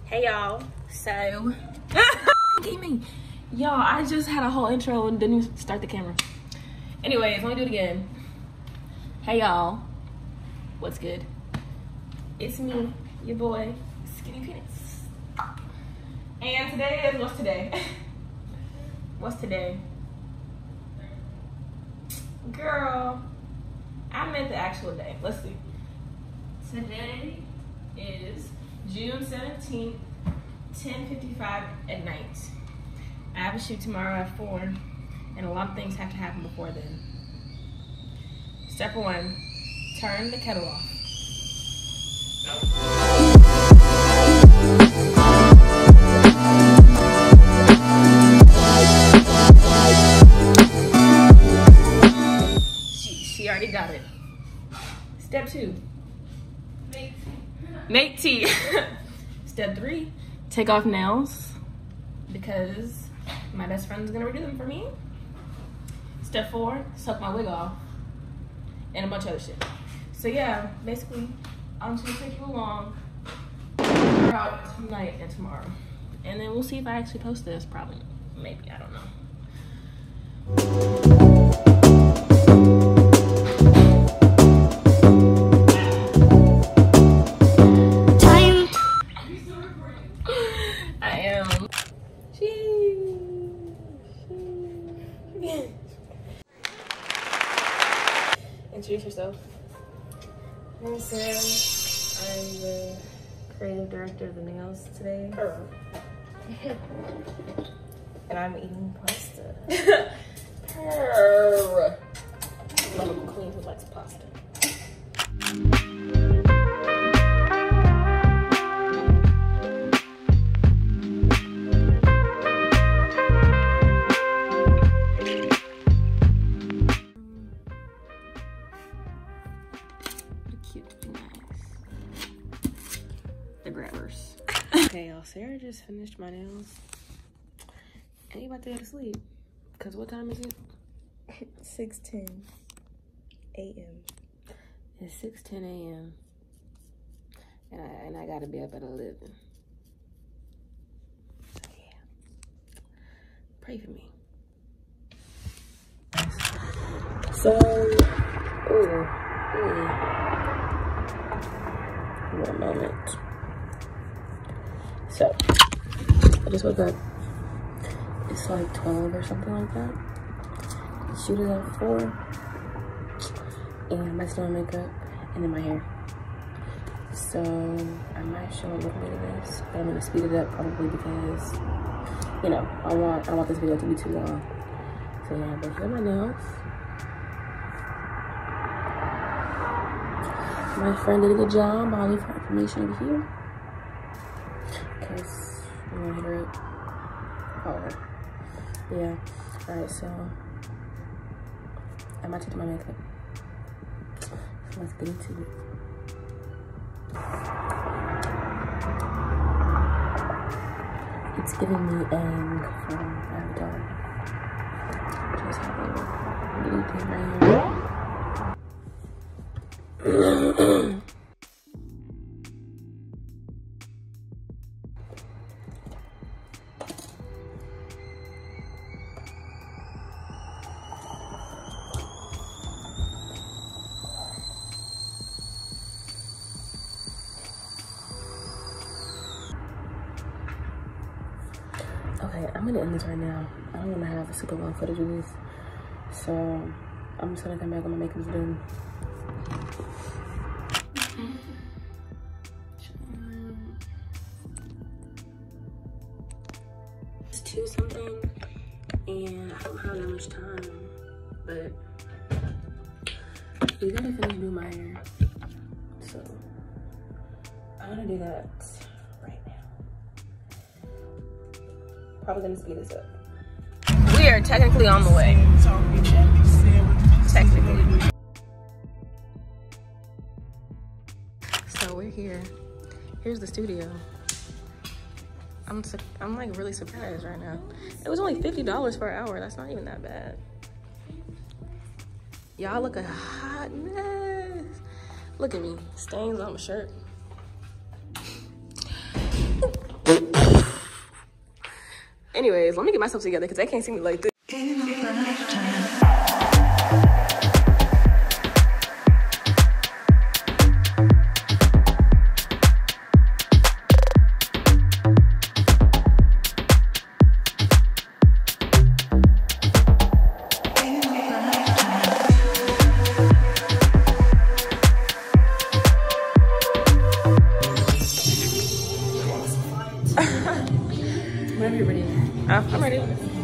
Hey y'all, so gaming. Y'all, I just had a whole intro and didn't even start the camera. Anyways, let me do it again. Hey y'all, what's good? It's me, your boy, Skinny Penis. And today is, what's today? What's today? Girl, I meant the actual day. Let's see. Today is June 17th, 10:55 at night. I have a shoot tomorrow at 4, and a lot of things have to happen before then. Step 1, turn the kettle off. She already got it. Step 2, make tea. Step 3, take off nails because my best friend is gonna redo them for me. Step 4, suck my wig off, and a bunch of other shit. So yeah, basically, I'm just gonna take you along throughout tonight and tomorrow, and then we'll see if I actually post this. Probably, maybe, I don't know. Introduce yourself. I'm Sam. I'm the creative director of the nails today. And I'm eating pasta. Mama Queen who likes pasta. Grabbers. Okay, y'all, Sarah just finished my nails and you about to go to sleep because what time is it? 6:10 a.m. It's 6:10 a.m. and I gotta be up at 11. So yeah, pray for me. So one moment. So, I just woke up. It's like 12 or something like that. The shoot is at 4. And I might still makeup and then my hair. So, I might show a little bit of this, but I'm gonna speed it up probably because, you know, I don't want this video to be too long. So yeah, but here are my nails. My friend did a good job. I'll leave her information over here. Because we want to hit her up. Call her. Yeah. Alright, so I might take my makeup. So let's get into it. It's giving me Aang from Avatar. Just have a little thing right here. Okay, I'm gonna end this right now. I don't want to have a super long footage of this, so I'm just gonna come back when my makeup's done. It's 2 something, and I don't have that much time, but we gotta finish doing my hair, so I'm gonna do that right now. Probably gonna speed this up. We are technically on the way. Technically. So we're here. Here's the studio. I'm like really surprised right now. It was only $50 per hour. That's not even that bad. Y'all look a hot mess. Look at me, stains on my shirt. anyways, let me get myself together because they can't see me like this. Whenever you're ready. I'm ready.